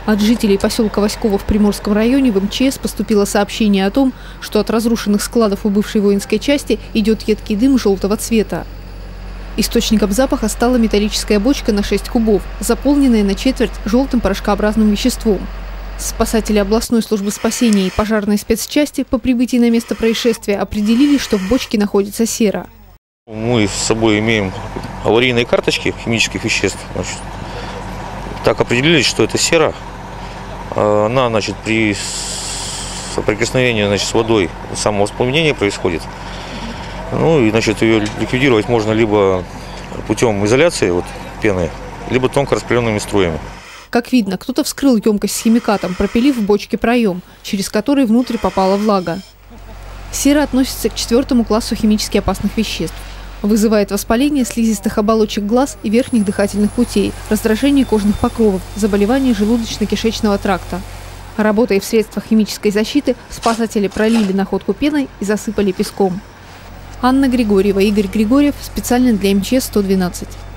От жителей поселка Васьково в Приморском районе в МЧС поступило сообщение о том, что от разрушенных складов у бывшей воинской части идет едкий дым желтого цвета. Источником запаха стала металлическая бочка на 6 кубов, заполненная на четверть желтым порошкообразным веществом. Спасатели областной службы спасения и пожарной спецчасти по прибытии на место происшествия определили, что в бочке находится сера. Мы с собой имеем аварийные карточки химических веществ. Так определились, что это сера. Она, при соприкосновении, с водой самовоспламенение происходит. Ну и, ее ликвидировать можно либо путем изоляции пены, либо тонко распыленными струями. Как видно, кто-то вскрыл емкость с химикатом, пропилив в бочке проем, через который внутрь попала влага. Сера относится к 4 классу химически опасных веществ. Вызывает воспаление слизистых оболочек глаз и верхних дыхательных путей, раздражение кожных покровов, заболевания желудочно-кишечного тракта. Работая в средствах химической защиты, спасатели пролили находку пеной и засыпали песком. Анна Григорьева, Игорь Григорьев. Специально для МЧС 112.